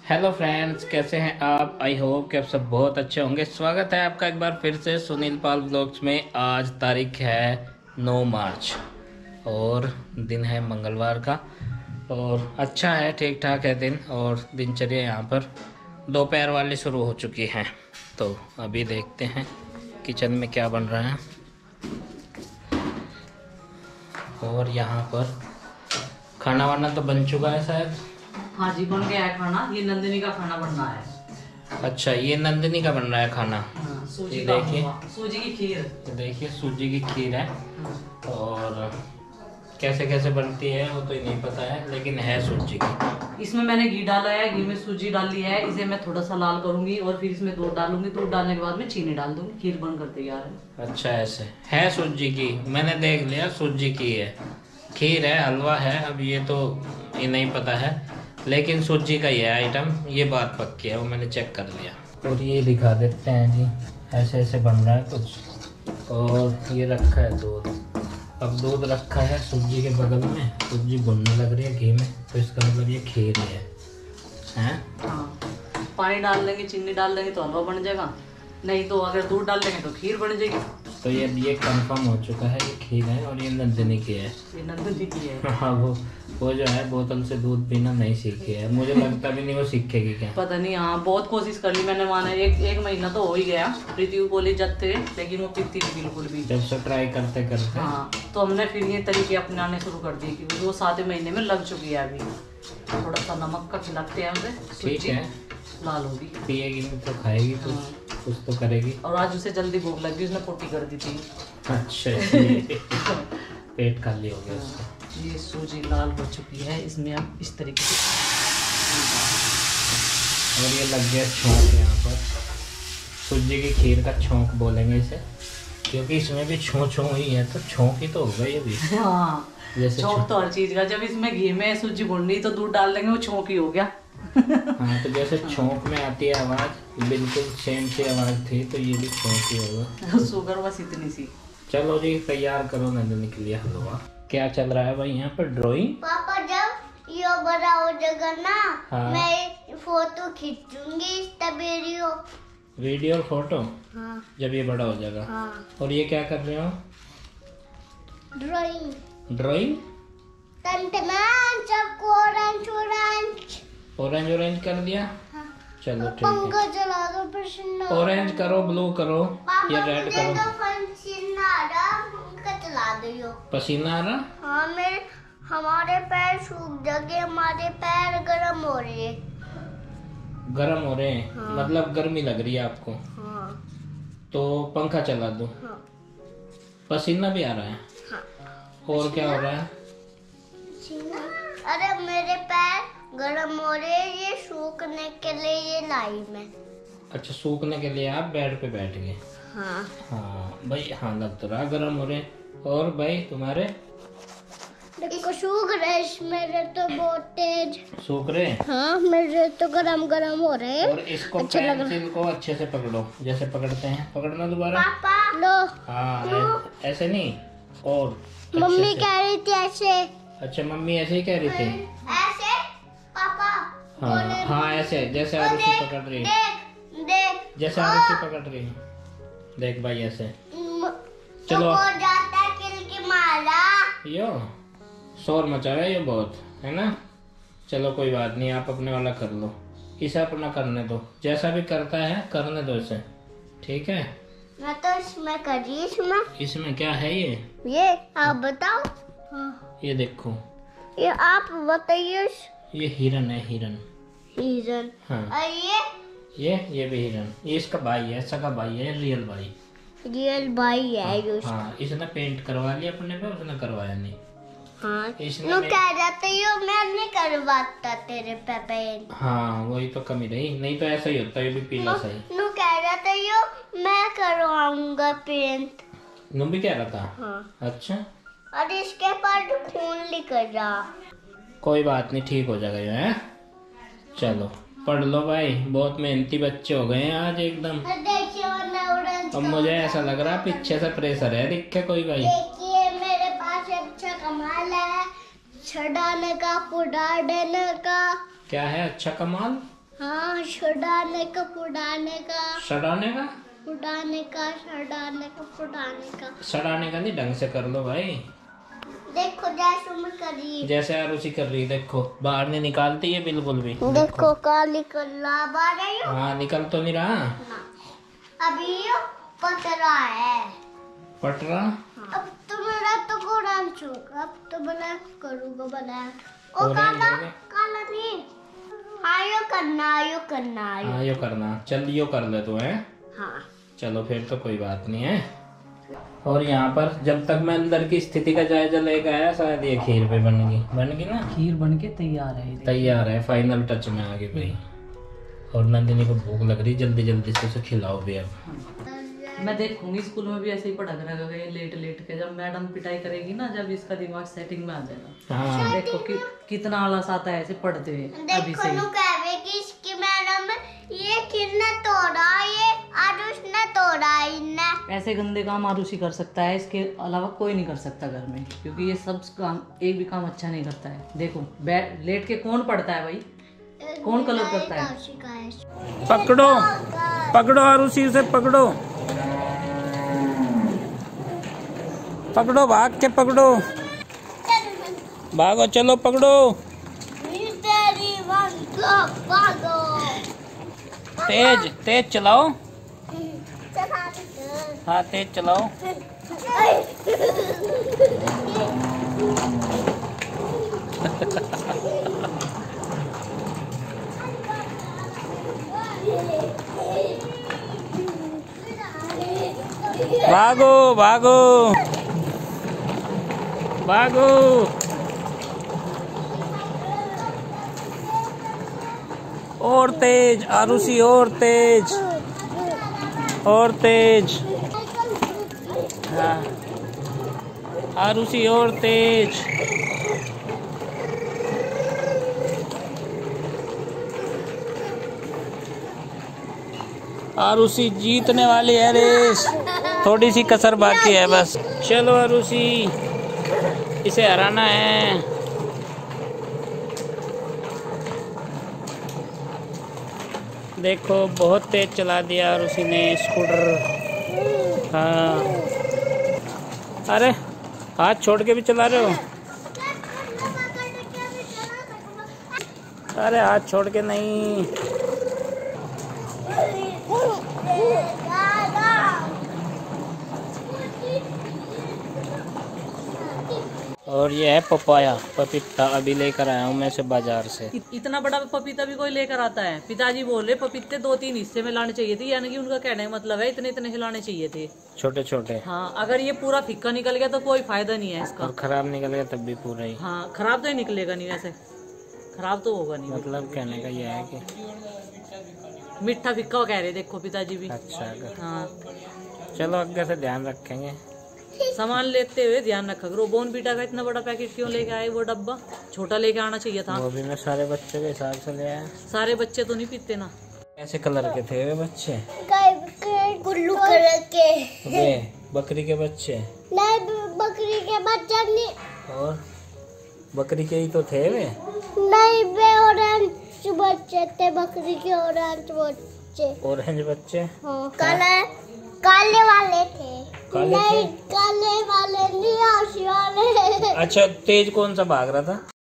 Hello friends, कैसे हैं आप? आई होप कि आप सब बहुत अच्छे होंगे। स्वागत है आपका एक बार फिर से सुनील पाल ब्लॉग्स में। आज तारीख है 9 मार्च और दिन है मंगलवार का और अच्छा है, ठीक ठाक है दिन। और दिनचर्या यहाँ पर दोपहर वाली शुरू हो चुकी है। तो अभी देखते हैं किचन में क्या बन रहा है। और यहाँ पर खाना वाना तो बन चुका है शायद। हाँ जी, बन गया है खाना। ये नंदिनी का खाना बन रहा है। अच्छा, ये नंदिनी का बन रहा है खाना। हाँ, सूजी ये का देखिए, सूजी की खीर। देखिए सूजी की खीर है। और कैसे कैसे बनती है वो तो ही नहीं पता है, लेकिन है सूजी की। इसमें मैंने घी डाला है, घी में सूजी डाली है। इसे मैं थोड़ा सा लाल करूंगी और फिर इसमें दूध डालूंगी। दूध डालने के बाद में चीनी डाल दूंगी। खीर बनकर तैयार है। अच्छा, ऐसे है सूजी की। मैंने देख लिया सूजी की है। खीर है, हलवा है, अब ये तो ये नहीं पता है, लेकिन सूजी का ही है आइटम। ये बात पक्की है, वो मैंने चेक कर लिया। और ये दिखा देते हैं जी, ऐसे ऐसे बन रहा है कुछ। और ये रखा है दूध। अब दूध रखा है सूजी के बगल में, सूजी भुनने लग रही है घी में, तो इसका मतलब ये खीर है। हैं? हाँ, पानी डाल देंगे, चीनी डाल देंगे तो हलवा बन जाएगा। नहीं तो अगर दूध डाल देंगे तो खीर बन जाएगी। तो ये कंफर्म हो चुका है, ये खीर है और ये नंदिनी की है। ये नंदिनी की है। हाँ, वो जो है बोतल से दूध पीना नहीं सीखी है। मुझे लगता भी नहीं वो सीखेगी क्या, पता नहीं। हाँ, बहुत कोशिश कर ली मैंने, माना एक महीना तो हो ही गया। प्रीति बोली जाते, लेकिन वो पीती नहीं बिल्कुल भी। जब से ट्राई करते करते। हाँ, तो हमने फिर ये तरीके अपनाने शुरू कर दिए क्योंकि वो 7वें महीने में लग चुकी है। अभी थोड़ा सा नमक का खिलाते हैं उसे। ठीक है, लाल होगी, पिएगी नहीं तो खाएगी कुछ तो करेगी। और आज उसे जल्दी भूख लगी, उसने पोटी कर दी थी। अच्छा, इसलिए पेट खाली हो गया उसका। ये सूजी लाल हो चुकी है, इसमें अब इस तरीके से। और ये लग गया छौंक। यहाँ पर सूजी की खीर का छौंक बोलेंगे इसे, क्योंकि इसमें भी छौं छौं ही है, तो छौंक ही तो होगा ये भी। हाँ, जैसे छौंक तो हर चीज का। जब इसमें घी में सूजी भुननी तो दूध डाल देंगे, वो छौंक ही हो गया। हाँ, तो जैसे छौंक में आती है आवाज, बिल्कुल सेम सी आवाज थी, तो ये भी छौंक ही होगा। शुगर बस इतनी सी। चलो जी, तैयार करो नंदिनी के लिए हलवा। क्या चल रहा है भाई यहाँ पर? ड्राइंग। पापा जब ये बड़ा हो जाएगा ना, हाँ। मैं फोटो खींचूंगी इसका वीडियो और फोटो। हाँ। जब ये बड़ा हो जाएगा। हाँ। और ये क्या कर रहे हो? ड्राइंग। ऑरेंज ऑरेंज कर दिया। हाँ। चलो ठीक पंखा है, चला दो, पसीना। ऑरेंज करो, ब्लू करो, पापा या रेड मुझे करो। तो पसीना आ रहा, पंखा चला दो। पसीना आ रहा? हाँ, मेरे हमारे पैर सूख जाएंगे, हमारे पैर गर्म हो रहे हैं। गर्म हो रहे हैं? हाँ। मतलब गर्मी लग रही है आपको? हाँ। तो पंखा चला दो। हाँ। पसीना भी आ रहा है? हाँ। और क्या हो रहा है? अरे मेरे पैर गर्म हो रहे हैं, ये सूखने के लिए ये लाई मैं। अच्छा, सूखने के लिए आप बेड पे बैठ गए। हाँ। हाँ भाई, हाँ लग तो रहा गर्म हो रहे। और भाई तुम्हारे? देखो सूख रहे, मेरे तो बहुत तेज सूख रहे हैं? हाँ, मेरे तो गरम गरम हो रहे हैं। और इसको अच्छा लग रहा पेंसिल को अच्छे से पकड़ो, जैसे पकड़ते हैं। पकड़ना दोबारा। पापा लो। हाँ, ऐसे नहीं। और मम्मी अच्छे से। कह रही थी ऐसे। अच्छा, मम्मी ऐसे ही कह रही थी। ऐसे पापा। हाँ हाँ, ऐसे जैसे आरुषि पकड़ रही। देख देख जैसे आरुषि पकड़ रही। देख भाई, ऐसे। तो चलो। हो जाता है किल मारा। यो शोर मचा रहा है ये बहुत, है ना? चलो कोई बात नहीं, आप अपने वाला कर लो, इसे अपना करने दो। जैसा भी करता है करने दो इसे, ठीक है? मैं तो इसमें करी। इसमें क्या है ये आप बताओ। हाँ। ये देखो, ये आप बताइए। ये हिरन है, हिरन। हिरन। हाँ। और ये भी हिरन। ये इसका भाई है, सगा भाई है, रियल भाई। रियल भाई है ये। हाँ, इसने पेंट करवा लिया अपने पे, उसने करवाया नहीं। हाँ, इसने नु कह जाते हो मैं नहीं करवाता तेरे पे पेंट। हाँ, वही तो कमी रही, नहीं तो ऐसा ही होता है, ये भी पीला सही। नु कह जाते हो मैं करवाऊंगा पेंट। नुम भी कह रहा था। हाँ। अच्छा, और इसके पर खून निकल रहा। कोई बात नहीं, ठीक हो जाएगा ये, है? चलो पढ़ लो भाई, बहुत मेहनती बच्चे हो गए हैं आज एकदम। देखिए अब मुझे ऐसा लग रहा है पीछे से प्रेशर है, दिखे कोई भाई। देखिए मेरे पास अच्छा कमाल है, छड़ाने का, पुड़ा देने का। क्या है अच्छा कमाल? हाँ, छुड़ाने का, पुड़ाने का, सड़ाने का, उड़ाने का, छुड़ाने का, पुड़ाने का। सड़ाने का नहीं, ढंग से कर लो भाई। देखो जैसे मैं कर रही, जैसे आरुषि कर रही, देखो बाहर नहीं निकालती है बिल्कुल भी। देखो काली कल्ला बारे हाँ, निकल तो नहीं रहा। अभी ये पट रहा है। पट रहा। अब तो मेरा तो कुरान चूक, अब तो ब्लैक करूँगा, ब्लैक। ओ और काला, ये- काला नहीं। आयो करना, आयो करना, आयो। हाँ, यो करना। चल यो कर ले तू है। हाँ। चलो फिर तो कोई बात नहीं है। और यहाँ पर जब तक मैं अंदर की स्थिति का जायजा लेकर आया, शायद ये खीर पे बन गई ना। खीर बन के तैयार है। तैयार है, फाइनल टच में आ गई भाई। और नंदिनी को भूख लग रही, जल्दी जल्दी से उसे खिलाओ भी अब। मैं देखूंगी स्कूल में भी ऐसे ही पढ़ा करेगा ये लेट के, जब मैडम पिटाई करेगी ना, जब इसका दिमाग सेटिंग में आ जाएगा। हाँ, देखो कितना आलस आता है ऐसे पढ़ते हुए अभी से देखो ही। नु कहवे कि इसकी मैडम ये किसने तोड़ा, ये आरुष ने तोड़ा इन्ने। ऐसे गंदे काम आरुषि कर सकता है, इसके अलावा कोई नहीं कर सकता घर में, क्योंकि ये सब काम एक भी काम अच्छा नहीं करता है। देखो लेट के कौन पढ़ता है भाई, कौन कलर करता है। पकड़ो पकड़ो आरुषि, उसे पकड़ो पकड़ो, भाग के पकड़ो, भागो, चलो पकड़ो। तेज तेज चलाओ। हाँ, तेज चलाओ। भागो भागो भागो। और तेज आरुषि, और तेज, और तेज। हाँ, आरुषि और तेज। आरुषि जीतने वाली है रेस, थोड़ी सी कसर बाकी है बस। चलो आरुषि, इसे हराना है। देखो बहुत तेज चला दिया आरुषि ने स्कूटर। हाँ, अरे हाथ छोड़ के भी चला रहे हो। अरे हाथ छोड़ के नहीं। और ये है पपाया, पपीता अभी लेकर आया हूँ मैं से बाजार से। इतना बड़ा पपीता भी कोई लेकर आता है? पिताजी बोल रहे पपीते 2-3 हिस्से में लाने चाहिए थे, यानी कि उनका कहने का मतलब है इतने इतने लाने चाहिए थे, छोटे छोटे। हाँ, अगर ये पूरा फिक्का निकल गया तो कोई फायदा नहीं है इसका। और खराब निकल गया तब भी पूरा ही। हाँ, खराब तो ही निकलेगा नहीं, वैसे खराब तो होगा नहीं। मतलब कहने का ये है कि मीठा फिक्का कह रहे देखो पिताजी भी। अच्छा, हाँ, चलो आगे से ध्यान रखेंगे। सामान लेते हुए ध्यान रखा करो। बोर्नवीटा का इतना बड़ा पैकेट क्यों लेके आए? वो डब्बा छोटा लेके आना चाहिए था। वो भी मैं सारे बच्चे के हिसाब से ले आया। सारे बच्चे तो नहीं पीते ना। ऐसे कलर के थे वे बच्चे, गुल्लू कलर के। वे बकरी के बच्चे। नहीं, बकरी के बच्चे नहीं। और बकरी के ही तो थे वे। नहीं, वे ऑरेंज बच्चे थे, बकरी के ऑरेंज बच्चे। ऑरेंज बच्चे। हाँ, काले वाले थे। काले नहीं, थे? काले वाले नहीं, आशी वाले। अच्छा, तेज कौन सा भाग रहा था?